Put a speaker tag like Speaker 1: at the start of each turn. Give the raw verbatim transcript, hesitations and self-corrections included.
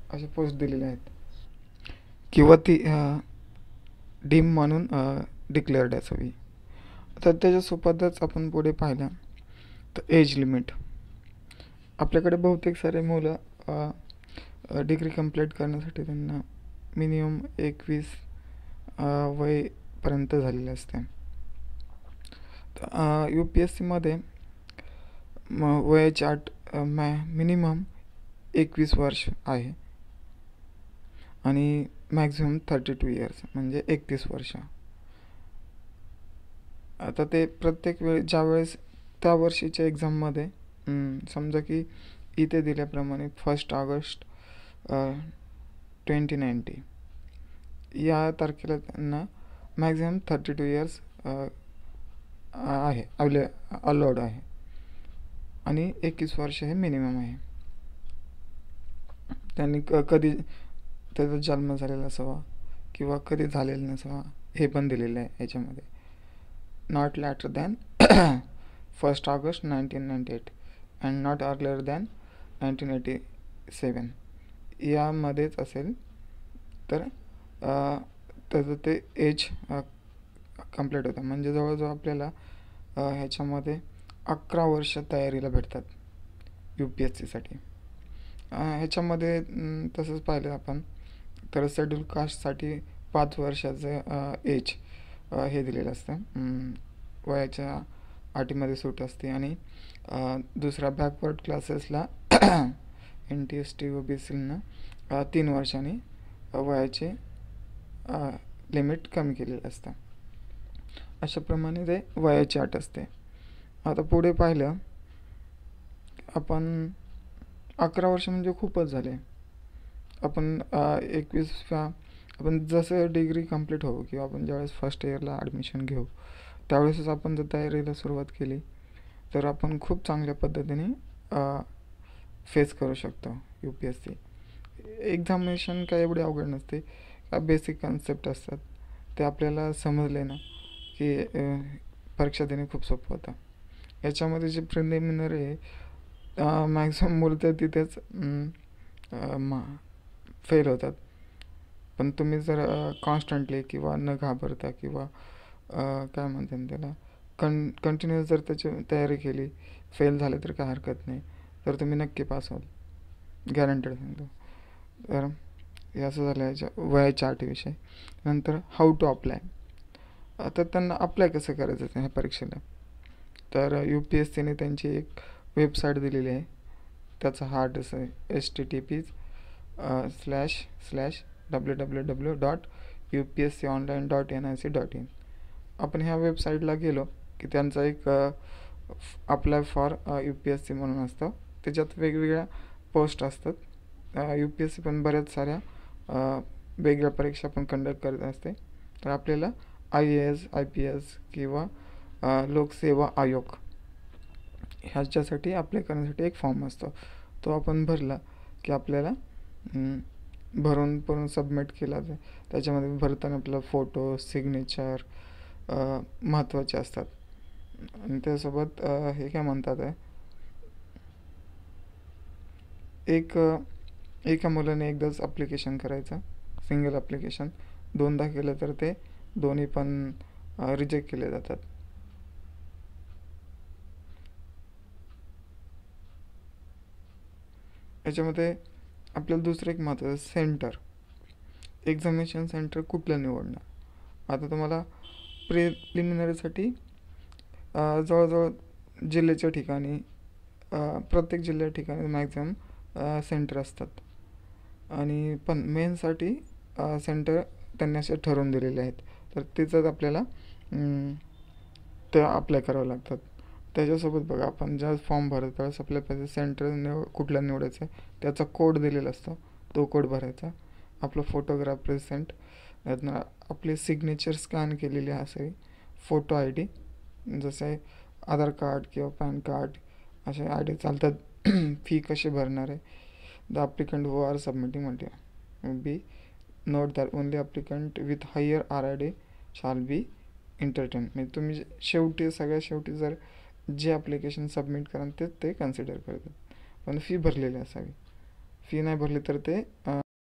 Speaker 1: अशा पोस्ट दिलेल्या आहेत किंवा ती डीम म्हणून डिक्लेअर्ड असावी. तर त्याच्यासोबतच आपण पुढे पाहिलं तर एज लिमिट. आपल्याकडे बहुतेक सारे मुलं डिग्री कंप्लीट करण्यासाठी त्यांना मिनिमम एकवीस वयपर्यंत झालेले असते. यू पी एस सीमध्ये वयाची अट मॅ मिनिमम एकवीस वर्ष आहे आणि मॅक्झिमम थर्टी टू इयर्स म्हणजे एकतीस वर्ष. आता ते प्रत्येक वेळी ज्या वेळेस त्या वर्षीच्या एक्झाममध्ये समजा की इथे दिल्याप्रमाणे फर्स्ट ऑगस्ट ट्वेंटी नाईन्टी या तारखेला त्यांना मॅक्झिमम थर्टी टू इयर्स आहे अवले अलाउड आहे आणि एकवीस वर्ष हे मिनिमम आहे. त्यांनी क कधी त्याचा जन्म झालेला असावा किंवा कधी झालेला नसावा हे पण दिलेलं आहे याच्यामध्ये. Not later than first August nineteen ninety eight and not earlier than nineteen eighty seven यामध्येच असेल तर त्याचं ते एज कंप्लीट होतं. म्हणजे जवळजवळ आपल्याला ह्याच्यामध्ये अकरा वर्ष तयारीला भेटतात यू पी एस सीसाठी. ह्याच्यामध्ये तसंच पाहिलं आपण तर शेड्यूल कास्टसाठी पाच वर्षाचं एज हे दिलेलं असतं, वयाच्या अटीमध्ये सूट असते. आणि दुसऱ्या बॅकवर्ड क्लासेसला N T S T O B सीना तीन वर्षांनी वयाचे लिमिट कमी केलेलं असतं. अशाप्रमाणे ते वयाची अट असते. आता पुढे पाहिलं आपण अकरा वर्ष म्हणजे खूपच झाले. आपण एकवीसव्या आपण जसं डिग्री कंप्लीट होऊ किंवा आपण ज्यावेळेस फर्स्ट इयरला ॲडमिशन घेऊ त्यावेळेसच आपण जर तयारीला सुरुवात केली तर आपण खूप चांगल्या पद्धतीने फेस करू शकतो U P S C. Examination काय एवढी अवघड नसते, का बेसिक कन्सेप्ट असतात ते आपल्याला समजले ना की परीक्षा देणे खूप सोपं होतं. याच्यामध्ये जे प्रिलिमिनरी आहे मॅक्झिमम मुलं तर तिथेच मा फेल होतात. पण तुम्ही जर कॉन्स्टंटली किंवा न घाबरता किंवा काय म्हणतात त्याला कं कंटिन्यूअस जर त्याची तयारी केली, फेल झाले तर काय हरकत नाही, तर तुम्ही नक्की पास व्हाल, गॅरंटेड सांगतो. तर हे असं झालं याच्या वयाच्या अटीविषयी. नंतर हाऊ टू अप्लाय. आता त्यांना अप्लाय कसं करायचं ह्या परीक्षेला, तर यू पी एस सीने त्यांची एक वेबसाईट दिलेली आहे. त्याचा हा ॲड्रेस आहे H T T P slash slash W W W dot U P S C online dot N I C dot in. आपण ह्या वेबसाईटला गेलो की त्यांचा एक apply for U P S C म्हणून असतं. त्याच्यात वेगवेगळ्या पोस्ट असतात. यू पी एस सी पण बऱ्याच साऱ्या वेगळ्या परीक्षा पण कंडक्ट करत असते. तर आपल्याला I A S I P S किंवा लोकसेवा आयोग ह्याच्यासाठी अप्लाय करण्यासाठी एक फॉर्म असतो. तो आपण भरला की आपल्याला भरून भरून सबमिट केला जाईल. त्याच्यामध्ये भरताना आपल्याला फोटो सिग्नेचर महत्त्वाचे असतात. आणि त्यासोबत हे काय म्हणतात आहे एक एका मुलाने एकदाच ॲप्लिकेशन करायचं, सिंगल ॲप्लिकेशन. दोनदा केलं तर ते दोन्ही पण रिजेक्ट केले जातात. याच्यामध्ये आपल्याला दुसरं एक महत्त्वाचं सेंटर, एक्झामिनेशन सेंटर कुठलं निवडणार. आता तुम्हाला प्रिलिमिनरीसाठी जवळजवळ जिल्ह्याच्या ठिकाणी प्रत्येक जिल्ह्या ठिकाणी मॅक्झिमम सेंटर असतात आणि पण मेनसाठी सेंटर त्यांनी असे ठरवून दिलेले आहेत. तर तिथंच आपल्याला ते अप्लाय करावं लागतात. त्याच्यासोबत बघा आपण ज्या फॉर्म भरतो त्यावेळेस आपल्या पाहिजे सेंटर निव कुठला निवडायचं आहे त्याचा कोड दिलेला असतो, तो कोड भरायचा. आपलं फोटोग्राफ प्रेझेंट, आपले सिग्नेचर स्कॅन केलेली असावी, फोटो आय डी जसे आधार कार्ड किंवा पॅन कार्ड असे आय डी चालतात. फी कशी भरणार आहे. The applicant who are submitting म्हणजे be note that only applicant with higher R I D shall be entertain. म्हणजे तुम्ही शेवटी सगळ्या शेवटी जर जे ॲप्लिकेशन सबमिट कराल ते ते कन्सिडर करतात, पण फी भरलेली असावी. फी नाही भरली तर ते